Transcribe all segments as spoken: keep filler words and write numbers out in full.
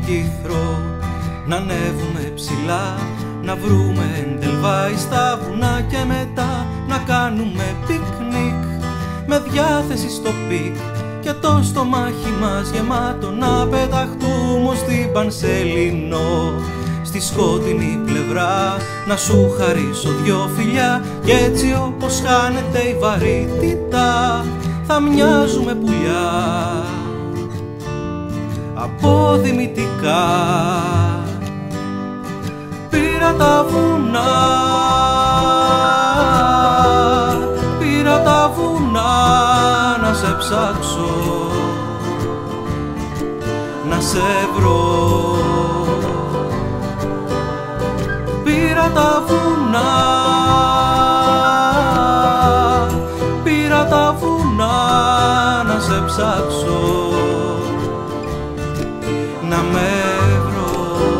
Έλκυθρο, να ανέβουμε ψηλά, να βρούμε εντελβάι στα βουνά και μετά να κάνουμε πικνίκ με διάθεση στο πικ και το στομάχι μας γεμάτο να πεταχτούμε ως την Πανσελινό. Στη σκότεινη πλευρά να σου χαρίσω δυο φιλιά κι έτσι όπως χάνεται η βαρύτητα θα μοιάζουμε πουλιά αποδημητικά. Πήρα τα βουνά, πήρα τα βουνά να σε ψάξω, να σε βρω. Πήρα τα βουνά, πήρα τα βουνά να σε ψάξω, να με βρω.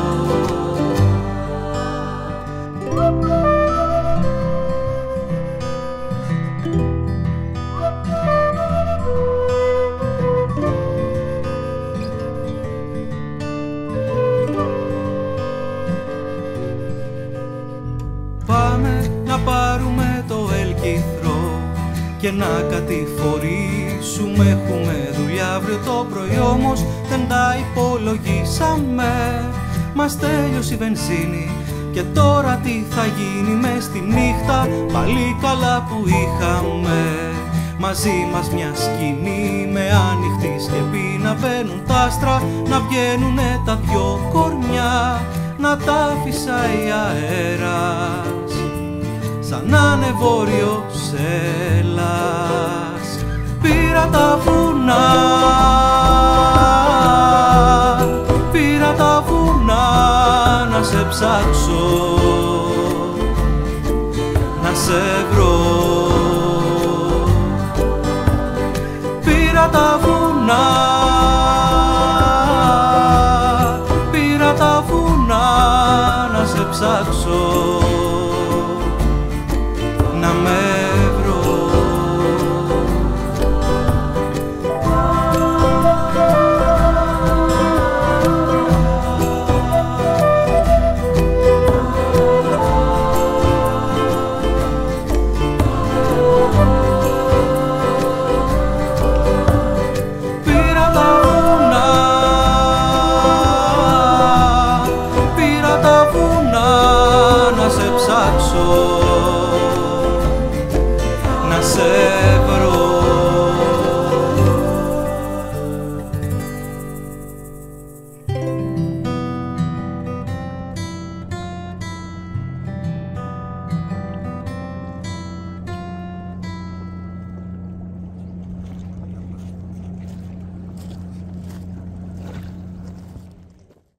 Πάμε να πάρουμε το Έλκυθρο και να κατηφορήσουμε. Έχουμε δουλειά αύριο το πρωί, όμως δεν τα υπολογίσαμε. Μας τέλειωσε η βενζίνη και τώρα τι θα γίνει μες στη νύχτα, πάλι καλά που είχαμε. Μαζί μας μια σκηνή με άνοιχτη σκεπή, να μπαίνουν τα άστρα, να βγαίνουνε τα δυο κορμιά, να τα φυσάει αέρας σαν να είναι βόρειος Ελλάς. Πήρα τα βουνά, πήρα τα βουνά να σε ψάξω, να σε βρω. Πήρα τα βουνά, πήρα τα βουνά να σε ψάξω, να με βρω. Πήρα τα βουνά, πήρα τα βουνά να σε ψάξω,